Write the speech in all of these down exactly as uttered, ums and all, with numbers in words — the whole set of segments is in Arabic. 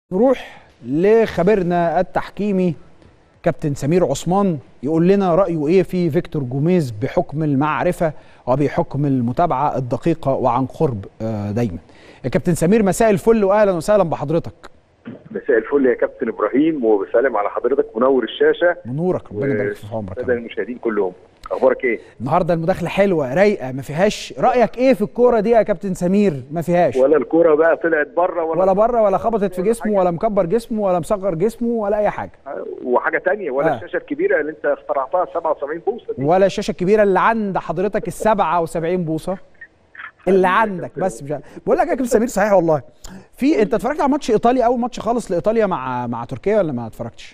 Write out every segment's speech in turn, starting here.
نروح لخبيرنا التحكيمي كابتن سمير عثمان يقول لنا رأيه ايه في فيكتور جوميز بحكم المعرفة وبحكم المتابعة الدقيقة وعن قرب دايما. يا كابتن سمير مساء الفل واهلا وسهلا بحضرتك. مساء الفل يا كابتن ابراهيم وبسلم على حضرتك منور الشاشة. منورك ربنا يبارك في عمرك. السادة المشاهدين كلهم اخبارك ايه؟ النهارده المداخلة حلوة رايقة ما فيهاش. رأيك ايه في الكورة دي يا كابتن سمير؟ ما فيهاش ولا الكورة بقى طلعت بره ولا ولا بره ولا خبطت في جسمه ولا مكبر جسمه ولا مصغر جسمه ولا اي حاجة. وحاجة تانية ولا آه. الشاشة الكبيرة اللي انت اخترعتها سبعة وسبعين بوصة دي. ولا الشاشة الكبيرة اللي عند حضرتك السبعة وسبعين بوصة اللي عندك. بس مش بقول لك يا كابتن سمير صحيح والله. في انت اتفرجت على ماتش ايطاليا اول ماتش خالص لايطاليا مع مع تركيا ولا ما اتفرجتش؟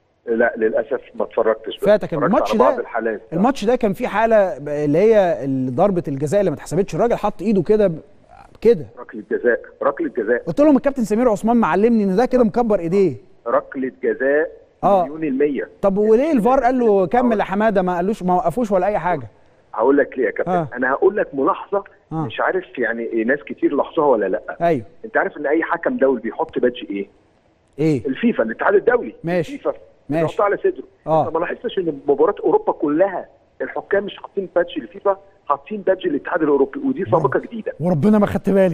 لا للاسف ما اتفرجتش. فاتك الماتش ده. الماتش ده كان فيه حاله اللي هي ضربه الجزاء اللي ما اتحسبتش. الراجل حط ايده كده كده ركله جزاء ركله جزاء. قلت لهم الكابتن سمير عثمان معلمني ان ده كده مكبر ايديه. ركله جزاء اه مليون المية. طب وليه الفار قال له كمل يا حماده ما قالوش ما وقفوش ولا اي حاجه؟ هقول لك ليه يا كابتن. آه. انا هقول لك ملاحظه آه. مش عارف يعني ناس كتير لاحظوها ولا لا. ايوه انت عارف ان اي حكم دولي بيحط بادج ايه؟ ايه؟ الفيفا الاتحاد الدولي. ماشي الفيفا ماشي بيحطها على صدره. اه طب ما لاحظتش ان مباريات اوروبا كلها الحكام مش حاطين بادج الفيفا، حاطين بادج الاتحاد الاوروبي، ودي سابقه جديده. وربنا ما خدت بالي.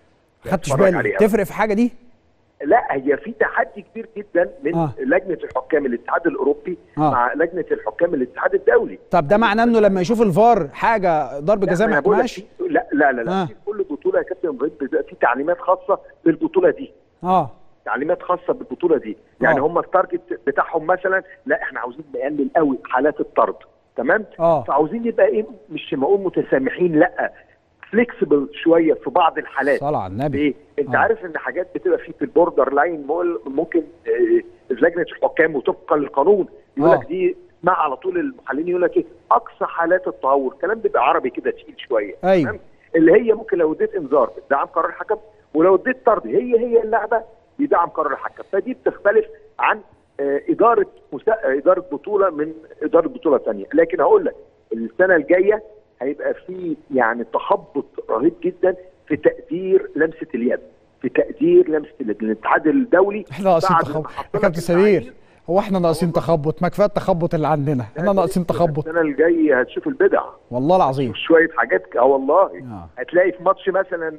ما خدتش بالي. تفرق في حاجه دي؟ لا هي في تحدي كبير جدا من آه. لجنه الحكام الاتحاد الاوروبي آه. مع لجنه الحكام الاتحاد الدولي. طب ده معناه انه لما يشوف الفار حاجه ضرب جزاء ما يحكمهاش؟ لا لا لا, لا. آه. في كل بطوله يا كابتن ابراهيم في تعليمات خاصه بالبطوله دي. اه تعليمات خاصه بالبطوله دي. يعني هم التارجت بتاعهم مثلا لا احنا عاوزين نقلل قوي حالات الطرد، تمام؟ اه فعاوزين يبقى ايه مش معقول متسامحين، لا فليكسبل شويه في بعض الحالات. صلاه على النبي. ايه انت آه. عارف ان حاجات بتبقى في في البوردر لاين ممكن آه لجنه الحكام وطبقا للقانون يقول لك آه. دي مع على طول المحللين يقول لك ايه اقصى حالات التهور. الكلام بيبقى عربي كده تقيل شويه. ايوه تمام؟ اللي هي ممكن لو اديت انذار بتدعم قرار الحكم، ولو اديت طرد هي هي اللعبه بيدعم قرار الحكم. فدي بتختلف عن آه اداره مسا... اداره بطوله من اداره بطوله ثانيه. لكن هقول لك السنه الجايه هيبقى في يعني تخبط رهيب جدا في تقدير لمسه اليد، في تقدير لمسه اليد. الاتحاد الدولي احنا ناقصين تخبط يا كابتن سمير. هو احنا ناقصين تخبط؟ ما كفايه التخبط اللي عندنا، احنا ناقصين تخبط. السنه الجايه هتشوف البدع والله العظيم. شويه حاجات اه والله آه. هتلاقي في ماتش مثلا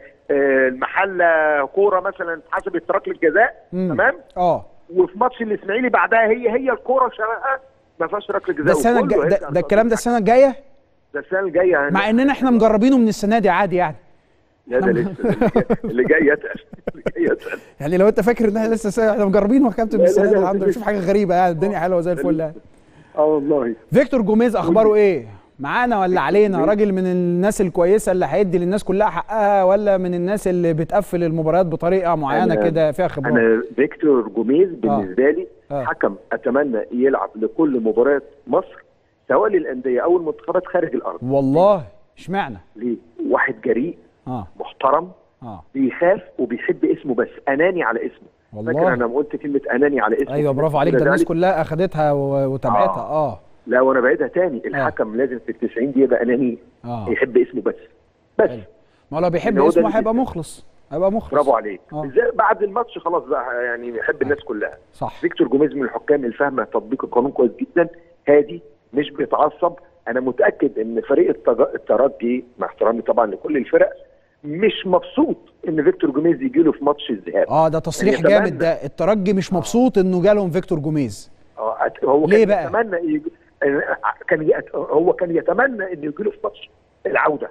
المحله كوره مثلا اتحسبت ركله جزاء، تمام؟ اه وفي ماتش الاسماعيلي بعدها هي هي الكوره شبهها ما فيهاش ركله جزاء. ده السنه الجايه ده, ده الكلام ده السنه الجايه؟ ده السنه الجايه مع اننا احنا مجربينه من السنه دي عادي يعني. لا ده لسه اللي جاي يتقل اللي جاي يتقل. يعني لو انت فاكر ان احنا لسه احنا مجربينه يا كابتن من السنه دي الحمد لله. شوف حاجه غريبه يعني الدنيا حلوه زي الفل يعني. اه والله. فيكتور جوميز اخباره ايه؟ معانا ولا علينا؟ راجل من الناس الكويسه اللي هيدي للناس كلها حقها ولا من الناس اللي بتقفل المباريات بطريقه معينه كده فيها خبرات؟ انا فيكتور جوميز بالنسبه لي آه. حكم اتمنى يلعب لكل مباريات مصر سواء للانديه او المنتخبات خارج الارض. والله اشمعنى؟ ليه؟ واحد جريء آه. محترم آه. بيخاف وبيحب اسمه بس اناني على اسمه. والله فاكر انا لما قلت كلمه اناني على اسمه؟ ايوه برافو عليك. ده الناس كلها اخذتها وتابعتها. اه, آه. لا وانا بعيدها تاني. الحكم آه. لازم في التسعين دقيقه يبقى اناني. آه. يحب اسمه بس بس حلو. ما لو بيحب اسمه هيبقى مخلص هيبقى مخلص. برافو عليك. آه. بعد الماتش خلاص بقى يعني يحب الناس كلها. صح. فيكتور جوميز من الحكام الفاهمه تطبيق القانون كويس جدا، هادي مش بيتعصب. انا متاكد ان فريق الترجي مع احترامي طبعا لكل الفرق مش مبسوط ان فيكتور جوميز يجي له في ماتش الذهاب. اه ده تصريح يعني جامد. ده الترجي مش مبسوط آه. انه جالهم فيكتور جوميز. اه هو ليه كان بقى؟ يتمنى يجي... كان ي... هو كان يتمنى انه يجي له في ماتش العوده.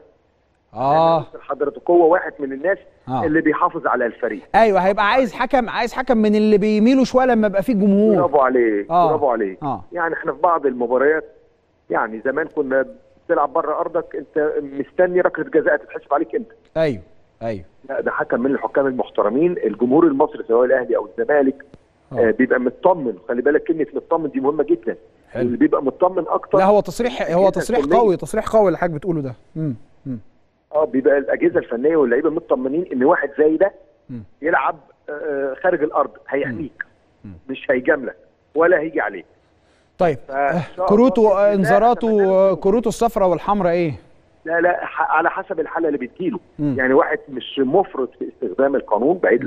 اه حضرتك هو واحد من الناس آه. اللي بيحافظ على الفريق. ايوه هيبقى عايز حكم عايز حكم من اللي بيميلوا شويه لما يبقى فيه جمهور. برافو عليك آه. برافو عليك. آه. يعني احنا في بعض المباريات يعني زمان كنا بتلعب بره ارضك انت مستني ركله جزاء تتحسب عليك انت. ايوه ايوه. لا ده حكم من الحكام المحترمين. الجمهور المصري سواء الاهلي او الزمالك آه. آه بيبقى مطمن. خلي بالك كلمه مطمن دي مهمه جدا. حلو. اللي بيبقى مطمن اكتر. لا هو تصريح هو تصريح قوي تصريح قوي اللي حضرتك بتقوله ده. امم اه بيبقى الاجهزه الفنيه واللعيبه مطمنين ان واحد زي ده م. يلعب آه خارج الارض هيحميك مش هيجاملك ولا هيجي عليك. طيب كروته انذاراته كروته الصفراء والحمراء ايه؟ لا لا على حسب الحاله اللي بتجيله. يعني واحد مش مفرط في استخدام القانون بعيد لك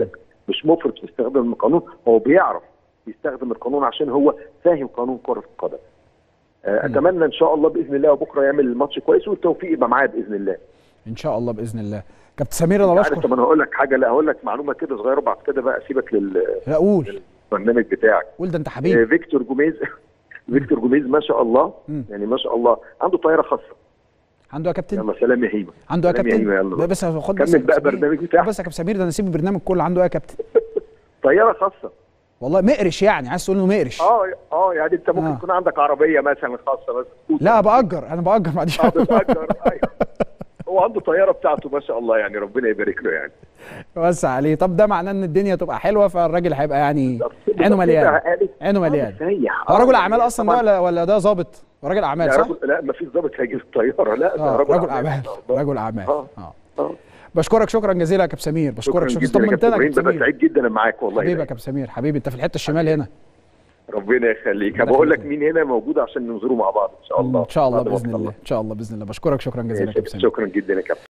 مش مفرط في استخدام القانون، هو بيعرف يستخدم القانون عشان هو فاهم قانون كره القدم. اتمنى ان شاء الله باذن الله وبكره يعمل الماتش كويس والتوفيق يبقى معاه باذن الله. ان شاء الله باذن الله. كابتن سمير انا بشكر. طب انا هقول لك حاجه، لا هقول لك معلومه كده صغيره بعد كده بقى اسيبك لل لا قول البرنامج بتاعك. قول ده انت حبيبي. فيكتور جوميز فيكتور جوميز ما شاء الله م. يعني ما شاء الله عنده طياره خاصه. عنده يا كابتن؟ يلا سلام يا هيما. عنده يا كابتن؟ بس خد بس كمل بقى البرنامج بتاعك. بس يا كابتن سمير ده انا اسيب البرنامج كله. عنده ايه يا كابتن؟ طياره خاصه والله. مقرش يعني؟ عايز تقول انه مقرش؟ اه اه يعني انت ممكن يكون آه. عندك عربيه مثلا خاصه بس. لا باجر، انا باجر ما عنديش. اه بتاجر ايوه. هو عنده طياره بتاعته ما شاء الله يعني، ربنا يبارك له يعني. وسع عليه. طب ده معناه ان الدنيا تبقى حلوه، فالراجل هيبقى يعني عينه مليان. عينه مليان. هو رجل اعمال اصلا ده ولا ولا ده ظابط؟ راجل اعمال صح؟ لا ما فيش ظابط هيجي في الطياره، لا ده رجل, رجل اعمال. رجل اعمال اه اه بشكرك شكرا جزيلا يا كابتن سمير. بشكرك شكرا طمنتنا يا كابتن سمير. سعيد جدا معاك والله. حبيبي يا كابتن سمير، حبيبي انت في الحته الشمال هنا. ربنا يخليك. هبقول لك مين هنا موجود عشان ننظروا مع بعض ان شاء الله. ان شاء الله باذن الله. ان شاء الله باذن الله. بشكرك شكرا جزيلا يا كابتن سمير. شكرا جدا يا كابتن.